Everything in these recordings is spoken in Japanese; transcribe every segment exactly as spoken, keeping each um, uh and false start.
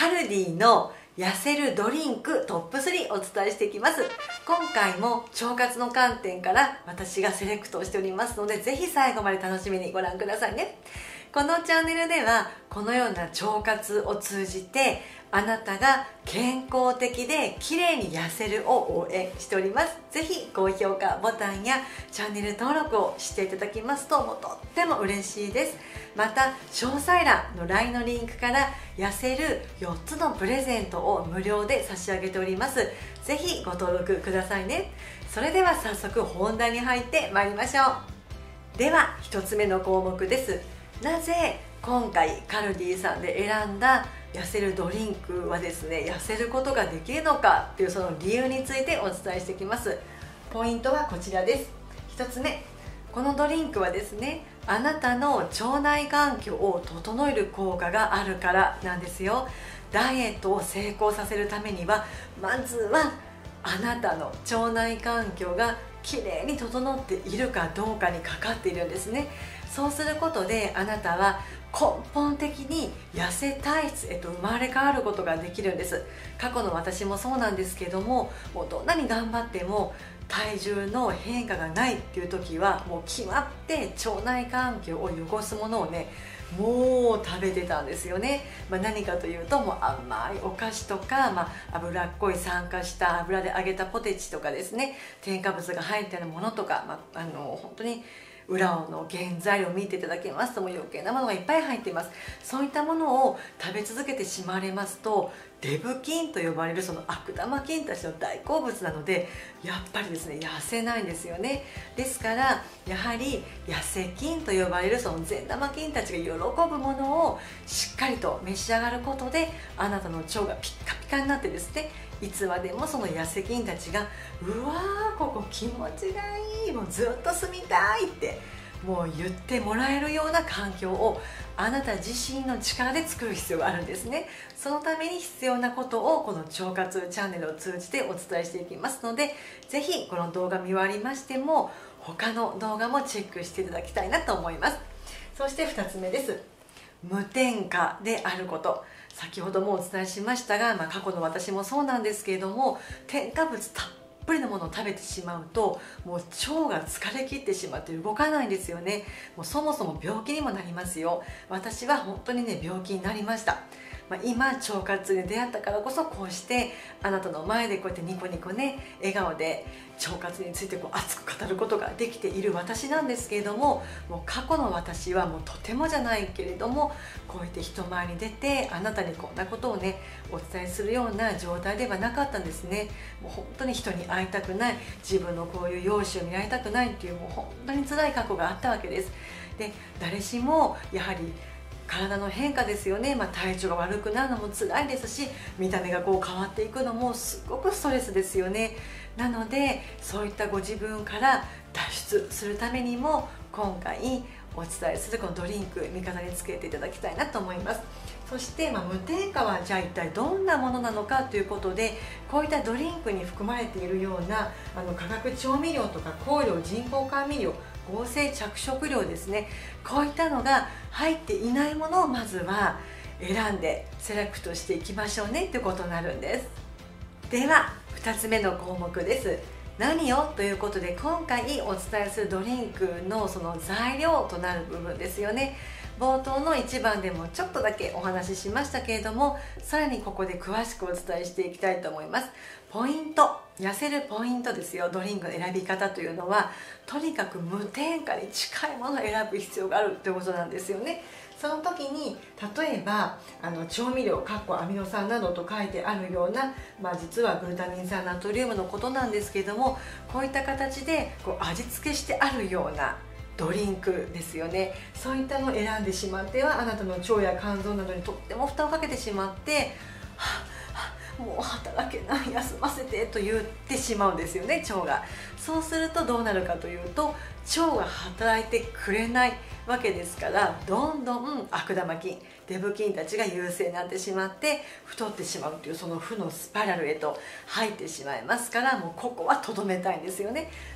カルディの痩せるドリンクトップスリーお伝えしていきます。今回も腸活の観点から私がセレクトをしておりますので、ぜひ最後まで楽しみにご覧くださいね。このチャンネルではこのような腸活を通じてあなたが健康的で綺麗に痩せるを応援しております。ぜひ高評価ボタンやチャンネル登録をしていただきますともうとっても嬉しいです。また詳細欄の ライン のリンクから痩せるよっつのプレゼントを無料で差し上げております。ぜひご登録くださいね。それでは早速本題に入ってまいりましょう。ではひとつめの項目です。なぜ今回カルディさんで選んだ痩せるドリンクはですね、痩せることができるのかっていうその理由についてお伝えしていきます。ポイントはこちらです。ひとつめ、このドリンクはですね、あなたの腸内環境を整える効果があるからなんですよ。ダイエットを成功させるためにはまずはあなたの腸内環境がきれいに整っているかどうかにかかっているんですね。そうすることであなたは根本的に痩せ体質へと生まれ変わることができるんです。過去の私もそうなんですけども、もうどんなに頑張っても体重の変化がないっていう時はもう決まって腸内環境を汚すものをねもう食べてたんですよね。まあ、何かというともう甘いお菓子とか、まあ、脂っこい酸化した油で揚げたポテチとかですね、添加物が入っているものとか、まあ、あの本当に裏の原材料を見ていただけますともう余計なものがいっぱい入っています。そういったものを食べ続けてしまわれますとデブ菌と呼ばれるその悪玉菌たちの大好物なのでやっぱりですね痩せないんですよね。ですからやはり痩せ菌と呼ばれるその善玉菌たちが喜ぶものをしっかりと召し上がることであなたの腸がピッカピカになってですね、いつまでもその痩せ菌たちがうわーここ気持ちがいい、もうずっと住みたいってもう言ってもらえるような環境をあなた自身の力で作る必要があるんですね。そのために必要なことをこの腸活チャンネルを通じてお伝えしていきますので、ぜひこの動画見終わりましても他の動画もチェックしていただきたいなと思います。そしてふたつめです。無添加であること。先ほどもお伝えしましたが、まあ、過去の私もそうなんですけれども添加物たっぷりのものを食べてしまうともう腸が疲れ切ってしまって動かないんですよね。もうそもそも病気にもなりますよ。私は本当にね病気になりました。まあ、今腸活に出会ったからこそこうしてあなたの前でこうやってニコニコね笑顔で腸活についてこう熱く語ることができている私なんですけれども、もう過去の私はもうとてもじゃないけれどもこうやって人前に出てあなたにこんなことをねお伝えするような状態ではなかったんですね。もう本当に人に会いたくない、自分のこういう容姿を見られたくないっていうもう本当に辛い過去があったわけです。で誰しもやはり体の変化ですよね、まあ、体調が悪くなるのも辛いですし見た目がこう変わっていくのもすごくストレスですよね。なのでそういったご自分から脱出するためにも今回お伝えするこのドリンク味方につけていただきたいなと思います。そして、まあ、無添加はじゃあ一体どんなものなのかということで、こういったドリンクに含まれているようなあの化学調味料とか香料、人工甘味料、合成着色料ですね、こういったのが入っていないものをまずは選んでセレクトしていきましょうねということになるんです。ではふたつめの項目です。何をということで今回お伝えするドリンクのその材料となる部分ですよね。冒頭のいちばんでもちょっとだけお話ししましたけれども、さらにここで詳しくお伝えしていきたいと思います。ポイント、痩せるポイントですよ。ドリンクの選び方というのはとにかく無添加に近いものを選ぶ必要があるということなんですよね。その時に例えばあの調味料かっこアミノ酸などと書いてあるような、まあ、実はグルタミン酸ナトリウムのことなんですけれども、こういった形でこう味付けしてあるようなドリンクですよね。そういったのを選んでしまってはあなたの腸や肝臓などにとっても負担をかけてしまってはあもう働けない、休ませてと言ってしまうんですよね、腸が。そうするとどうなるかというと腸が働いてくれないわけですから、どんどん悪玉菌、デブ菌たちが優勢になってしまって太ってしまうというその負のスパイラルへと入ってしまいますから、もうここはとどめたいんですよね。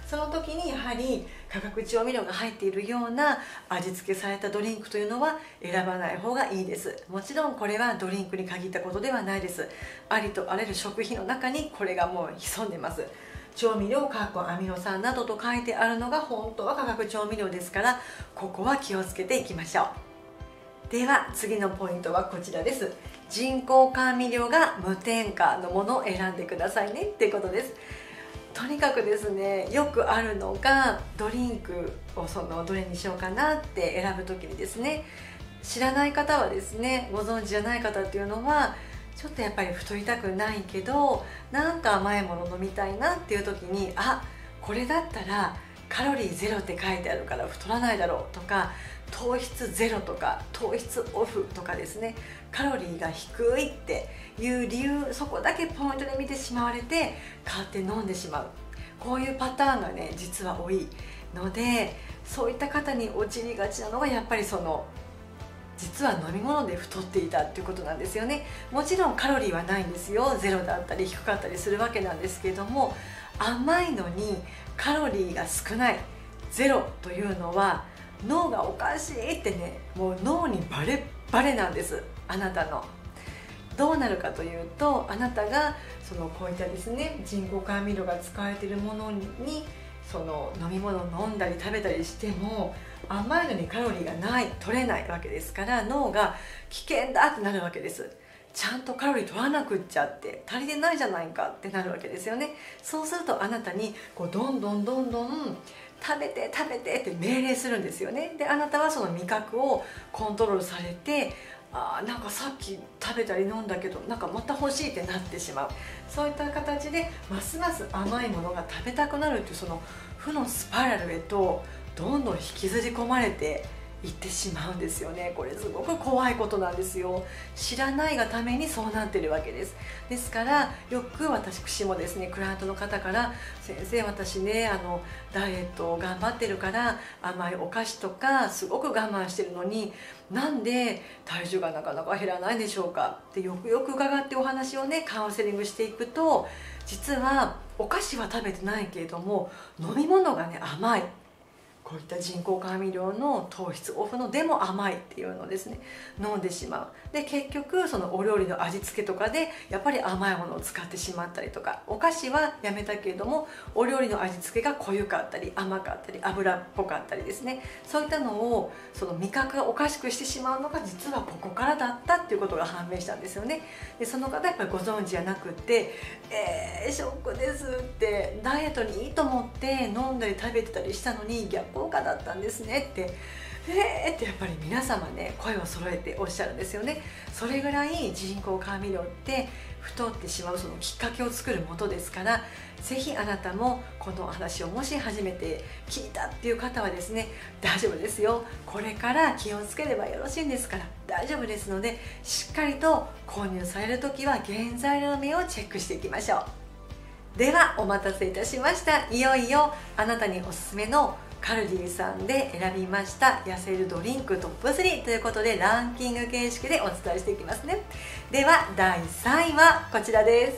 その時にやはり化学調味料が入っているような味付けされたドリンクというのは選ばない方がいいです。もちろんこれはドリンクに限ったことではないです。ありとあらゆる食品の中にこれがもう潜んでます。調味料かっこアミノ酸などと書いてあるのが本当は化学調味料ですから、ここは気をつけていきましょう。では次のポイントはこちらです。人工甘味料が無添加のものを選んでくださいねっていうことです。とにかくですね、よくあるのがドリンクをそのどれにしようかなって選ぶ時にですね、知らない方はですね、ご存知じゃない方っていうのはちょっとやっぱり太りたくないけどなんか甘いもの飲みたいなっていう時に、あ、これだったらカロリーゼロって書いてあるから太らないだろうとか、糖質ゼロとか糖質オフとかですね、カロリーが低いっていう理由、そこだけポイントで見てしまわれて買って飲んでしまう、こういうパターンがね実は多いので、そういった方に陥りがちなのがやっぱりその実は飲み物で太っていたっていうことなんですよね。もちろんカロリーはないんですよ、ゼロだったり低かったりするわけなんですけども、甘いのにカロリーが少ないゼロというのは脳がおかしいってね、もう脳にバレバレなんです。あなたのどうなるかというと、あなたがそのこういったですね人工甘味料が使われているものにその飲み物を飲んだり食べたりしても甘いのにカロリーがない取れないわけですから、脳が危険だってなるわけです。ちゃんとカロリー取らなくっちゃって足りてないじゃないかってなるわけですよね。そうするとあなたにこうどんどんどんどん食べて食べてって命令するんですよね。であなたはその味覚をコントロールされて、あーなんかさっき食べたり飲んだけどなんかまた欲しいってなってしまう。そういった形でますます甘いものが食べたくなるっていうその負のスパイラルへとどんどん引きずり込まれていってしまうんですよね。これすごく怖いことなんですよ。知らないがためにそうなってるわけです。ですからよく私もですねクライアントの方から「先生私ねあのダイエットを頑張ってるから甘いお菓子とかすごく我慢してるのになんで体重がなかなか減らないんでしょうか」ってよくよく伺ってお話をねカウンセリングしていくと、実はお菓子は食べてないけれども飲み物がね甘い、こういった人工甘味料の糖質オフのでも甘いっていうのをですね飲んでしまう。で結局そのお料理の味付けとかでやっぱり甘いものを使ってしまったりとか、お菓子はやめたけれどもお料理の味付けが濃ゆかったり甘かったり油っぽかったりですね、そういったのをその味覚がおかしくしてしまうのが実はここからだったっていうことが判明したんですよね。でその方やっぱりご存知じゃなくって「えー、ショックです」ってダイエットにいいと思って飲んだり食べてたりしたのに逆効果だったんですねって「えー!」ってやっぱり皆様ね声を揃えておっしゃるんですよね。それぐらい人工甘味料って太ってしまうそのきっかけを作るもとですから、ぜひあなたもこのお話をもし初めて聞いたっていう方はですね大丈夫ですよ、これから気をつければよろしいんですから大丈夫ですので、しっかりと購入される時は原材料名をチェックしていきましょう。ではお待たせいたしました。いよいよあなたにおすすめのカルディさんで選びました痩せるドリンクトップスリーということでランキング形式でお伝えしていきますね。ではだいさんいはこちらです。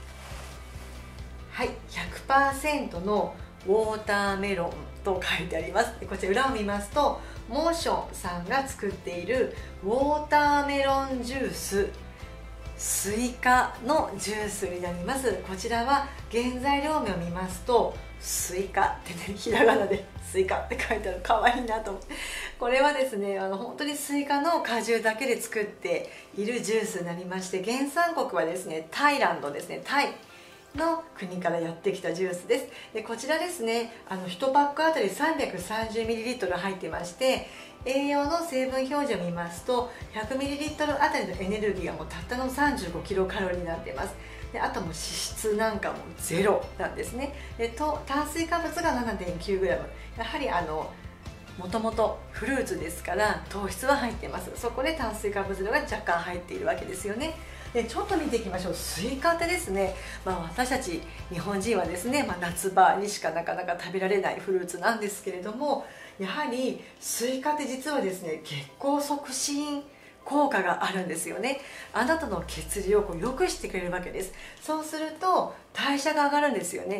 はい、ひゃくパーセント のウォーターメロンと書いてあります。こちら裏を見ますとモーションさんが作っているウォーターメロンジューススイカのジュースになります。こちらは原材料名を見ますとスイカってね、ひらがなでスイカって書いてある、かわいいなと思って、これはですねあの本当にスイカの果汁だけで作っているジュースになりまして、原産国はですねタイランドですね、タイの国からやってきたジュースです。でこちらですねあのいちパックあたり さんびゃくさんじゅうミリリットル 入ってまして、栄養の成分表示を見ますと ひゃくミリリットル あたりのエネルギーがもうたったのさんじゅうごキロカロリーになっています。であとも脂質なんかもゼロなんですね。でと炭水化物が ななてんきゅうグラム、 やはりあのもともとフルーツですから糖質は入っています。そこで炭水化物量が若干入っているわけですよね。でちょっと見ていきましょう。スイカってですね、まあ、私たち日本人はですね、まあ、夏場にしかなかなか食べられないフルーツなんですけれども、やはりスイカって実はですね血行促進効果があるんですよね。あなたの血流をこう良くしてくれるわけです。そうすると代謝が上がるんですよね。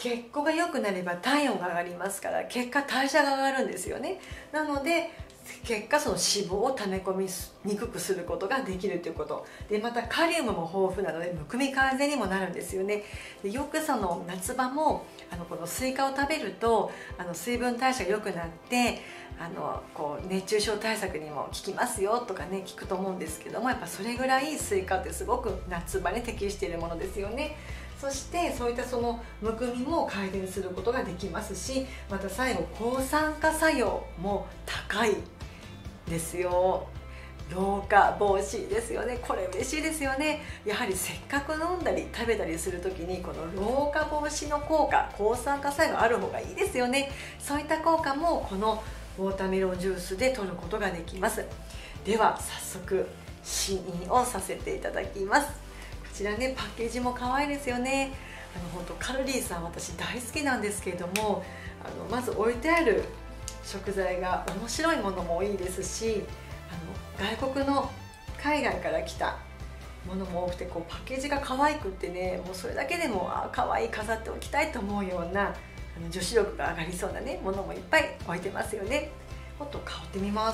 血行が良くなれば体温が上がりますから、結果代謝が上がるんですよね。なので結果その脂肪を溜め込みにくくすることができるということで、またカリウムも豊富なのでむくみ改善にもなるんですよね。でよくその夏場もあのこのスイカを食べるとあの水分代謝が良くなってあのこう熱中症対策にも効きますよとかね聞くと思うんですけども、やっぱそれぐらいスイカってすごく夏場に適しているものですよね。そしてそういったそのむくみも改善することができますし、また最後抗酸化作用も高いですよ。老化防止ですよね。これ嬉しいですよね。やはりせっかく飲んだり食べたりする時にこの老化防止の効果、抗酸化作用がある方がいいですよね。そういった効果もこのウォーターメロンジュースで摂ることができます。では早速試飲をさせていただきます。こちらね、パッケージも可愛いですよね。あの本当カルディさん私大好きなんですけれども、あのまず置いてある食材が面白いものも多いですし、あの外国の海外から来たものも多くて、こうパッケージが可愛くってね、もうそれだけでもあ可愛い飾っておきたいと思うようなあの女子力が上がりそうなねものもいっぱい置いてますよね。もっと香ってみます。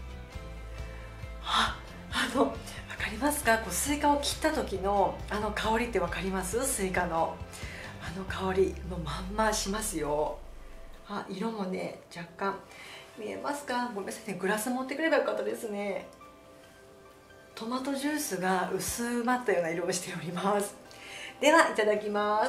あ、あの分かりますか？こうスイカを切った時のあの香りって分かります？スイカのあの香りのまんましますよ。あ、色もね若干見えますか？ごめんなさいね、グラス持ってくればよかったですね。トマトジュースが薄まったような色をしております。ではいただきます。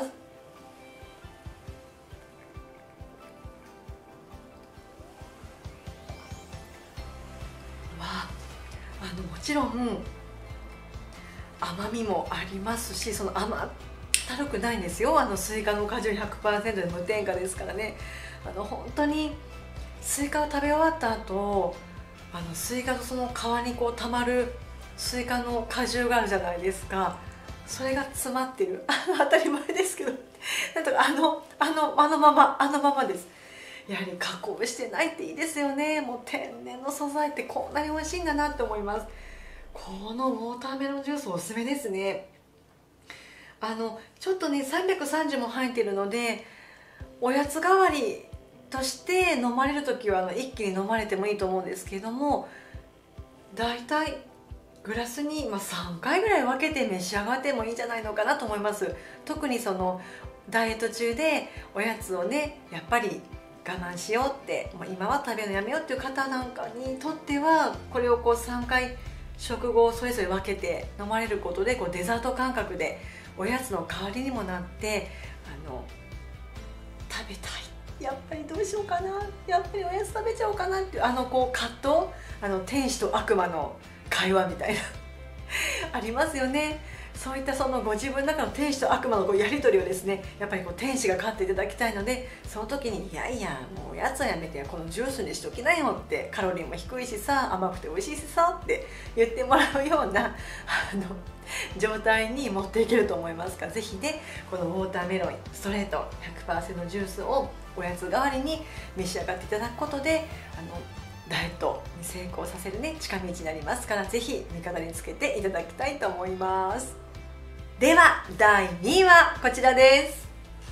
わあのもちろん甘みもありますし、その甘ったるくないんですよ。あのスイカの果汁 ひゃくパーセント で無添加ですからね。あの本当にスイカを食べ終わった後、あのスイカのその皮にこうたまるスイカの果汁があるじゃないですか。それが詰まってる当たり前ですけど、なんとかあのあのあのままあのままです。やはり加工してないっていいですよね。もう天然の素材ってこんなに美味しいんだなって思います。このウォーターメロンジュースおすすめですね。あのちょっとねさんびゃくさんじゅうも入っているので、おやつ代わりとして飲まれる時はあの一気に飲まれてもいいと思うんですけれども、だいたいグラスにまあさんかいぐらい分けて召し上がってもいいんじゃないのかなと思います。特にそのダイエット中でおやつをねやっぱり我慢しようって、もう今は食べるのやめようっていう方なんかにとっては、これをこうさんかい食後をそれぞれ分けて飲まれることでこうデザート感覚でおやつの代わりにもなって、あの食べたい、やっぱりどうしようかな、やっぱりおやつ食べちゃおうかなっていうあのこう葛藤、あの天使と悪魔の会話みたいなありますよね。そういったそのご自分の中の天使と悪魔のこうやり取りをですね、やっぱりこう天使が勝っていただきたいので、その時にいやいやもうおやつはやめてこのジュースにしときなよって、カロリーも低いしさ甘くて美味しいしさって言ってもらうようなあの状態に持っていけると思いますから、ぜひねこのウォーターメロンストレート ひゃくパーセント ジュースをおやつ代わりに召し上がっていただくことで、あのダイエットに成功させるね近道になりますから、ぜひ味方につけていただきたいと思います。ではだいにいはこちらです。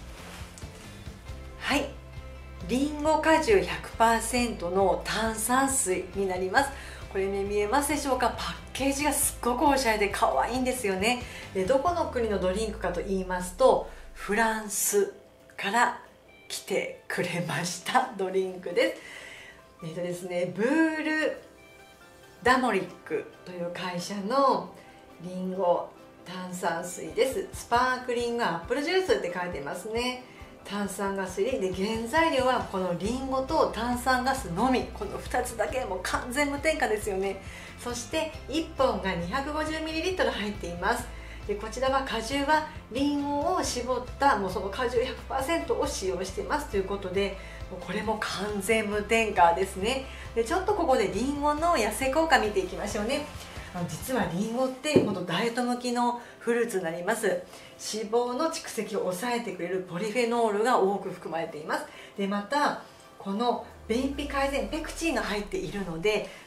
はい、りんご果汁 ひゃくパーセント の炭酸水になります。これね見えますでしょうか？パッケージがすっごくおしゃれで可愛いんですよね。でどこの国のドリンクかと言いますと、フランスから来てくれましたドリンクです。えっとですね、ブールダモリックという会社のりんご炭酸水です。スパークリングアップルジュースって書いてますね。炭酸ガス入りで、原材料はこのりんごと炭酸ガスのみ、このふたつだけ、もう完全無添加ですよね。そしていっぽんが にひゃくごじゅうミリリットル 入っています。でこちらは果汁はりんごを絞ったもうその果汁 ひゃくパーセント を使用していますということで、これも完全無添加ですね。でちょっとここでりんごの痩せ効果見ていきましょうね。あの実はりんごって本当ダイエット向きのフルーツになります。脂肪の蓄積を抑えてくれるポリフェノールが多く含まれています。でまたこの便秘改善ペクチンが入っているので、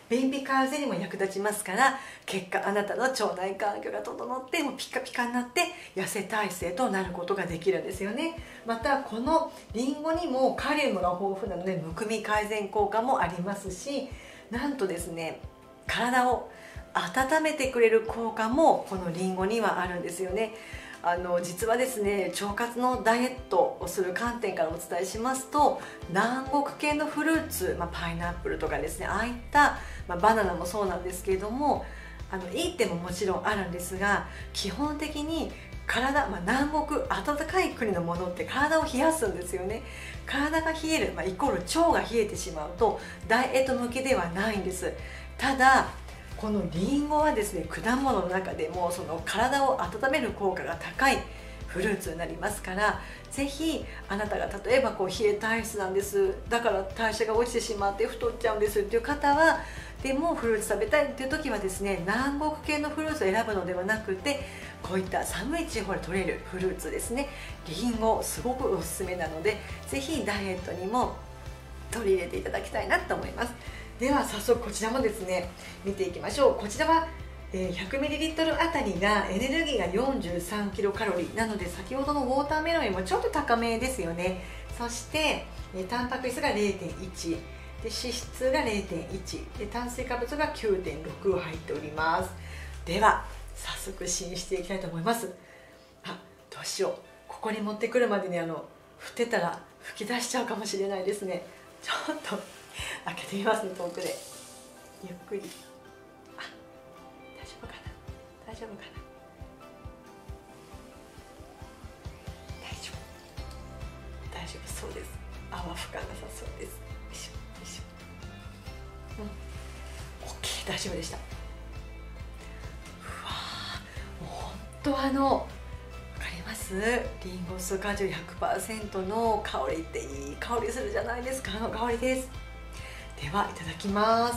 便秘改善にも役立ちますから、結果あなたの腸内環境が整ってもうピカピカになって痩せ体質となることができるんですよね。またこのりんごにもカリウムが豊富なのでむくみ改善効果もありますし、なんとですね、体を温めてくれる効果もこのりんごにはあるんですよね。あの実はですね、腸活のダイエットをする観点からお伝えしますと、南国系のフルーツ、まあ、パイナップルとかですね、ああいった、まあ、バナナもそうなんですけれども、あのいい点ももちろんあるんですが、基本的に体、まあ、南国暖かい国のものって体を冷やすんですよね。体が冷える、まあ、イコール腸が冷えてしまうとダイエット向けではないんです。ただこのりんごはですね、果物の中でもその体を温める効果が高いフルーツになりますから、ぜひあなたが例えばこう冷え体質なんです、だから代謝が落ちてしまって太っちゃうんですっていう方は、でもフルーツ食べたいっていう時はですね、南国系のフルーツを選ぶのではなくて、こういった寒い地方で取れるフルーツですね、りんごすごくおすすめなので、ぜひダイエットにも取り入れていただきたいなと思います。では早速こちらもですね見ていきましょう。こちらは ひゃくミリリットル あたりがエネルギーがよんじゅうさんキロカロリーなので、先ほどのウォーターメロンよりもちょっと高めですよね。そしてタンパク質が れいてんいち で脂質が れいてんいち で炭水化物が きゅうてんろく 入っております。では早速試飲していきたいと思います。あ、どうしよう、ここに持ってくるまでにあの振ってたら吹き出しちゃうかもしれないですね。ちょっと開けてみますね、遠くでゆっくり。あ、大丈夫かな、大丈夫かな、大丈夫、大丈夫そうです。泡吹かなさそうです。よいしょよいしょ、うん、OK、大丈夫でした。うわー、もう本当あのわかります、リンゴ酢果汁 ひゃくパーセント の香りっていい香りするじゃないですか。あの香りです。ではいただきます。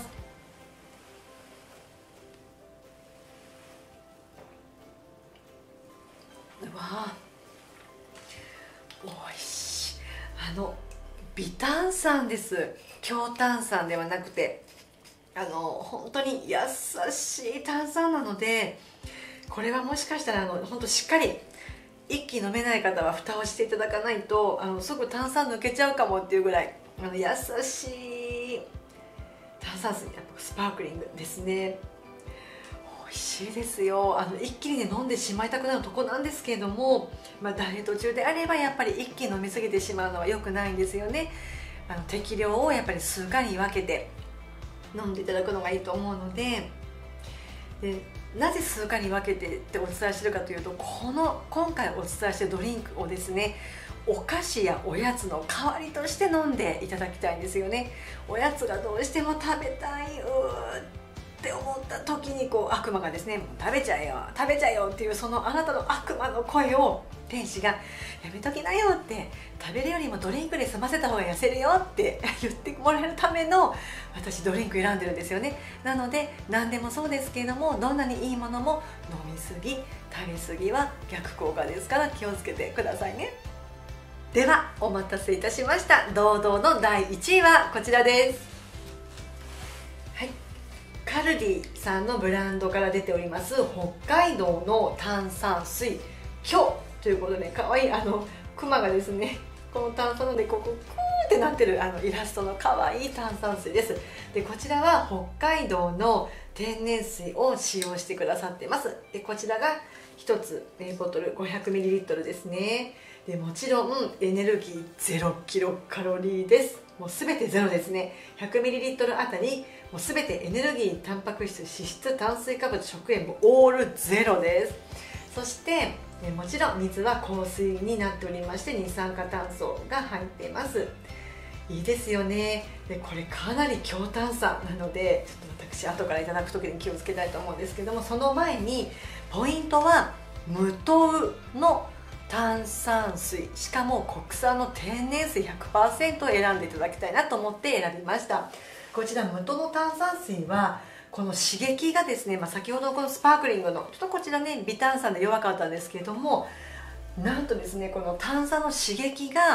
うわー、おいしい。あの微炭酸です。強炭酸ではなくて、あの本当に優しい炭酸なので、これはもしかしたらあの本当しっかり一気に飲めない方は蓋をしていただかないと、あのすぐ炭酸抜けちゃうかもっていうぐらいあの優しい炭酸水、やっぱスパークリングですね。美味しいですよ。あの一気に、ね、飲んでしまいたくなるとこなんですけれども、まあ、ダイエット中であればやっぱり一気に飲みすぎてしまうのは良くないんですよね。あの適量をやっぱり数回に分けて飲んでいただくのがいいと思うので、でなぜ数回に分けてってお伝えしてるかというと、この今回お伝えしてるドリンクをですね、お菓子やおやつの代わりとして飲んでいただきたいんですよね。おやつがどうしても食べたい、うーって思った時にこう悪魔がですね、食べちゃえよ食べちゃえよっていう、そのあなたの悪魔の声を天使がやめときなよって、食べるよりもドリンクで済ませた方が痩せるよって言ってもらえるための私ドリンク選んでるんですよね。なので何でもそうですけれども、どんなにいいものも飲みすぎ食べすぎは逆効果ですから気をつけてくださいね。ではお待たせいたしました。堂々のだいいちいはこちらです。はい、カルディさんのブランドから出ております北海道の炭酸水今日ということで、かわいいあのクマがですね、この炭酸のでここクーってなってるあのイラストのかわいい炭酸水です。でこちらは北海道の天然水を使用してくださってます。でこちらがひとつボトル ごひゃくミリリットル ですね。でもちろんエネルギーゼロキロカロリーです。もう全てゼロですね。 ひゃくミリリットル あたりもう全てエネルギー、タンパク質、脂質、炭水化物、食塩もオールゼロです。そしてもちろん水は硬水になっておりまして、二酸化炭素が入っています。いいですよね。でこれかなり強炭酸なので、ちょっと私後からいただく時に気をつけたいと思うんですけども、その前にポイントは無糖の炭酸水、しかも国産の天然水 ひゃくパーセント を選んでいただきたいなと思って選びました。こちら無糖の炭酸水はこの刺激がですね、まあ、先ほどこのスパークリングのちょっとこちらね微炭酸で弱かったんですけれども、なんとですねこの炭酸の刺激が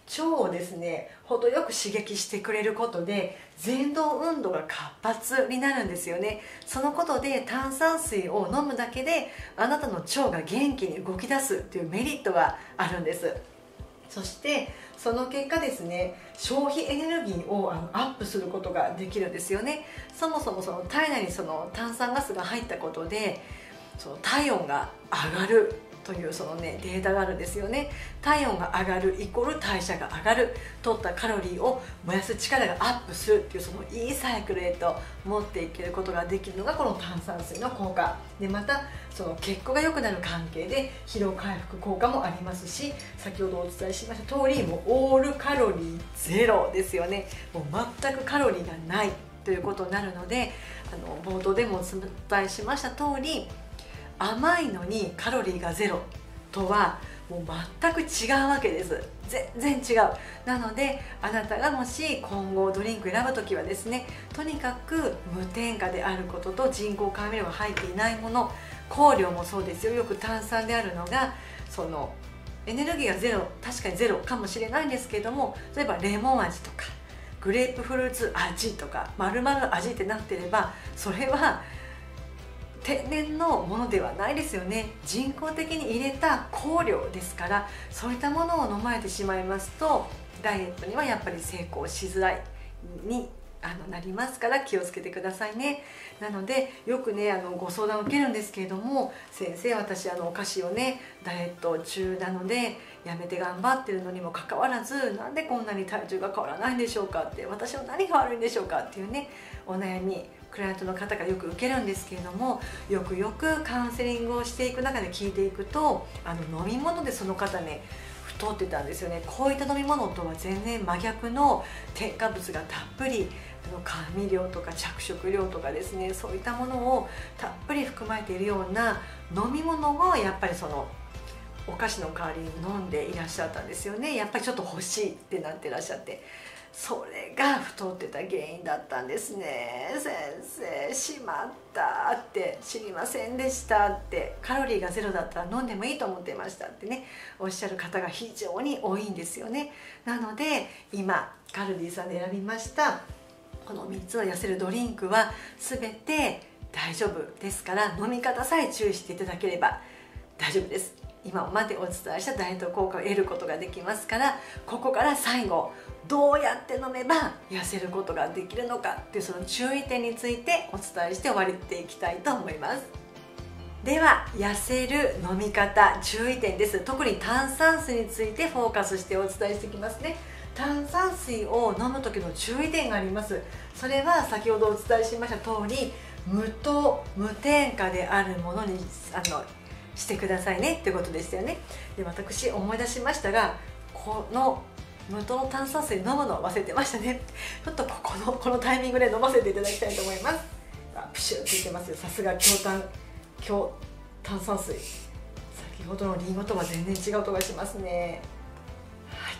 腸をですね程よく刺激してくれることで蠕動運動が活発になるんですよね。そのことで炭酸水を飲むだけであなたの腸が元気に動き出すっていうメリットがあるんです。そしてその結果ですね、消費エネルギーをあのアップすることができるんですよね。そもそもその体内にその炭酸ガスが入ったことでその体温が上がるというそのねデータがあるんですよね。体温が上がるイコール代謝が上がる、取ったカロリーを燃やす力がアップするっていうそのいいサイクルへと持っていけることができるのがこの炭酸水の効果で、またその血行が良くなる関係で疲労回復効果もありますし、先ほどお伝えしました通りもうオールカロリーゼロですよね。もう全くカロリーがないということになるので、あの冒頭でもお伝えしました通り甘いのにカロリーがゼロとはもう全く違うわけです。全然違う。なのであなたがもし今後ドリンク選ぶ時はですね、とにかく無添加であることと人工甘味料が入っていないもの、香料もそうですよ。よく炭酸であるのがそのエネルギーがゼロ、確かにゼロかもしれないんですけれども、例えばレモン味とかグレープフルーツ味とか丸々味ってなってればそれは天然のものではないですよね。人工的に入れた香料ですから、そういったものを飲まれてしまいますとダイエットにはやっぱり成功しづらいにあのなりますから気をつけてくださいね。なのでよくねあのご相談を受けるんですけれども、先生私あのお菓子をねダイエット中なのでやめて頑張ってるのにもかかわらずなんでこんなに体重が変わらないんでしょうかって、私は何が悪いんでしょうかっていうねお悩みクライアントの方がよく受けるんですけれども、よくよくカウンセリングをしていく中で聞いていくとあの飲み物でその方ね太ってたんですよね。こういった飲み物とは全然真逆の添加物がたっぷり甘味料とか着色料とかですね、そういったものをたっぷり含まれているような飲み物をやっぱりそのお菓子の代わりに飲んでいらっしゃったんですよね。やっぱりちょっと欲しいってなってらっしゃって、それが太ってた原因だったんですね。先生しまったって知りませんでしたって、カロリーがゼロだったら飲んでもいいと思ってましたってねおっしゃる方が非常に多いんですよね。なので今カルディさんで選びましたこのみっつの痩せるドリンクは全て大丈夫ですから、飲み方さえ注意していただければ大丈夫です。今までお伝えしたダイエット効果を得ることができますから、ここから最後どうやって飲めば痩せることができるのかっていうその注意点についてお伝えして終わりていきたいと思います。では痩せる飲み方注意点です。特に炭酸水についてフォーカスしてお伝えしていきますね。炭酸水を飲む時の注意点があります。それは先ほどお伝えしました通り無糖無添加であるものにあのしてくださいねってことでしたよね。で私思い出しましたが、この無糖の炭酸水飲むのを忘れてましたね。ちょっとここのこのタイミングで飲ませていただきたいと思います。プシュッて言ってますよ。さすが強炭強炭酸水。先ほどのリンゴとは全然違う音がしますね。はい、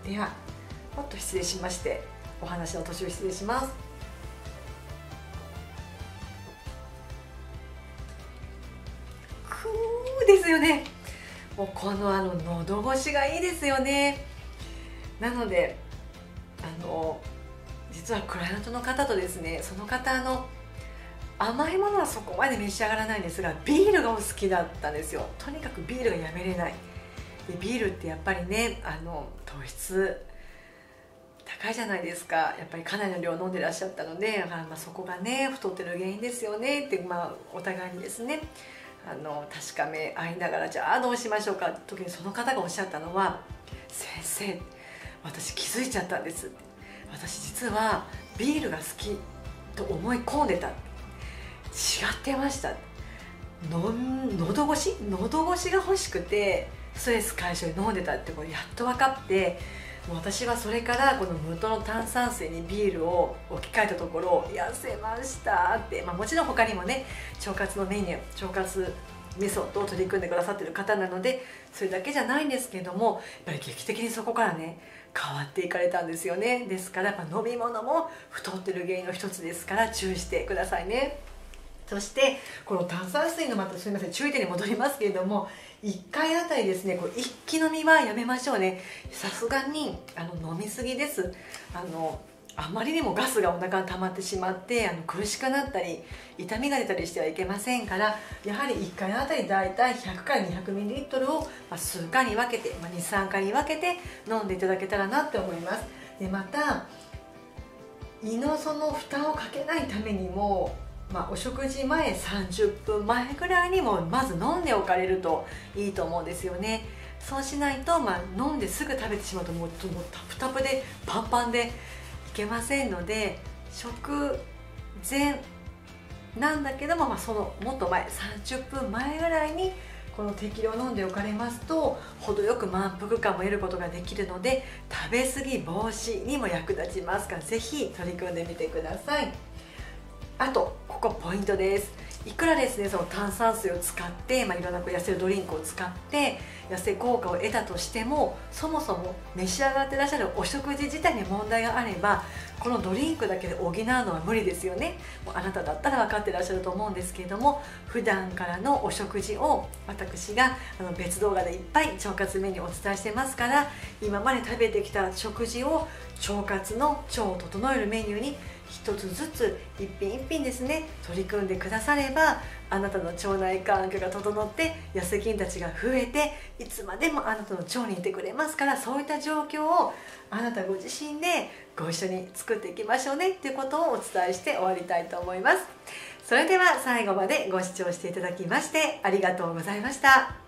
ではもっと失礼しまして、お話の途中失礼します。くーですよね。もうこのあの喉越しがいいですよね。なのであの実はクライアントの方とですね、その方の甘いものはそこまで召し上がらないんですがビールがお好きだったんですよ。とにかくビールがやめれない。でビールってやっぱりねあの糖質高いじゃないですか。やっぱりかなりの量飲んでらっしゃったので、まあ、そこがね太ってる原因ですよねって、まあ、お互いにですねあの確かめ合いながら、じゃあどうしましょうかって時にその方がおっしゃったのは、先生私気づいちゃったんです。私実はビールが好きと思い込んでた。違ってました。の喉越し喉越しが欲しくてストレス解消に飲んでたってことやっと分かって、もう私はそれからこの無糖の炭酸水にビールを置き換えたところ痩せましたって、まあ、もちろん他にもね腸活のメニュー腸活メソッドを取り組んでくださってる方なのでそれだけじゃないんですけれども、やっぱり劇的にそこからね変わっていかれたんですよね。ですからやっぱ飲み物も太ってる原因の一つですから注意してくださいね。 そしてこの炭酸水のまたすみません注意点に戻りますけれども、いっかいあたりですねこう一気飲みはやめましょうね。さすがにあの飲みすぎです。あのあまりにもガスがお腹に溜まってしまってあの苦しくなったり痛みが出たりしてはいけませんから、やはりいっかいあたりだいたいひゃくからにひゃくミリリットルを数回に分けて、まあ、にさんかいに分けて飲んでいただけたらなって思います。でまた胃のその負担をかけないためにも、まあ、お食事前さんじゅっぷんまえぐらいにもまず飲んでおかれるといいと思うんですよね。そうしないと、まあ、飲んですぐ食べてしまうともうもうタプタプでパンパンでいけませんので、食前なんだけども、まあ、そのもっと前さんじゅっぷんまえぐらいにこの適量を飲んでおかれますと程よく満腹感も得ることができるので、食べ過ぎ防止にも役立ちますから、ぜひ取り組んでみてください。あとここポイントです。いくらですねその炭酸水を使って、まあ、いろんなこう痩せるドリンクを使って痩せ効果を得たとしても、そもそも召し上がってらっしゃるお食事自体に問題があればこのドリンクだけで補うのは無理ですよね。もうあなただったら分かってらっしゃると思うんですけれども、普段からのお食事を私があの別動画でいっぱい腸活メニューをお伝えしてますから、今まで食べてきた食事を腸活の腸を整えるメニューに一つずつ一品一品ですね取り組んでくだされば、あなたの腸内環境が整って痩せ菌たちが増えていつまでもあなたの腸にいてくれますから、そういった状況をあなたご自身でご一緒に作っていきましょうねっていうことをお伝えして終わりたいと思います。それでは最後までご視聴していただきましてありがとうございました。